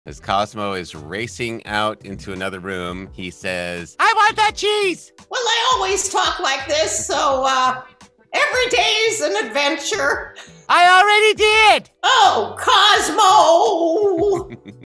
As Cosmo is racing out into another room, he says, I want that cheese! Well, I always talk like this, so, every day's an adventure. I already did! Oh, Cosmo!